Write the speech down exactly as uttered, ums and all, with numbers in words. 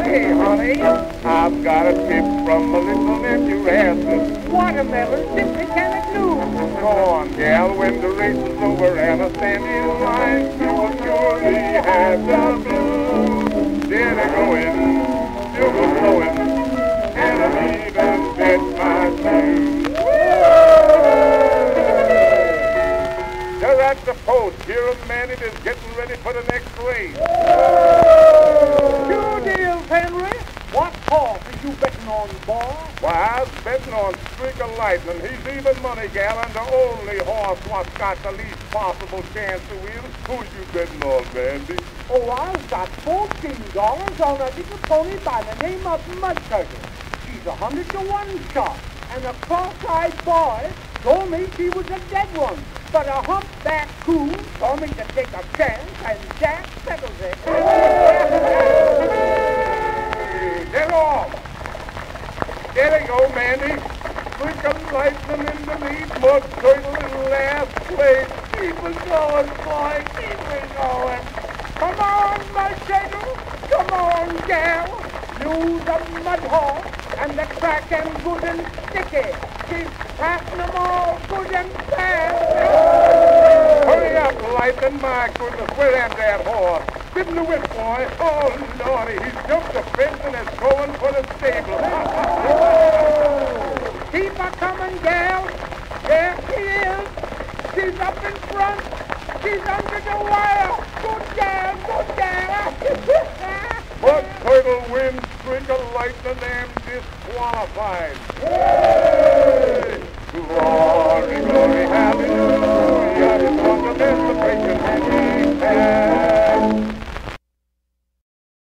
Hey, honey. I've got a tip from a little nephew Harlan. Watermelon simply cannot lose. Go on, gal, when the race is over and I stand in line, you will surely have the blues. There they going, sugar flowing, and I'm even bet my shoes. They're at the post. Here a man it is getting ready for the next race. Two deals, Henry. What horse are you betting on, boy? Why, I was betting on Streak of Lightning. He's even money, gal, and the only horse what's got the least possible chance to win. Who's you betting on, Bandy? Oh, I've got fourteen dollars on a little pony by the name of Mud Turtle. She's a hundred to one shot, and a cross-eyed boy told me she was a dead one. But a humpback coon told me to take a chance, and Jack settles it. Get off! There they go, Mandy. Streak of Lightning in the lead. Mud Turtle in last place. Keep it going, boy. Keep it going. Come on, Mud Turtle. Come on, gal. You the mud horse, and the track am good and sticky. She's passing them all good and fast. Hurry up, Lightning. My goodness, where am that horse? Give him the whip, boy. Oh, Lordy, he's jumped the fence and is going for the stable. Keep her coming, gal. There she is. She's up in front. She's under the wire. Good gal, good gal. Mud Turtle wins. Streak of Lightning and disqualified.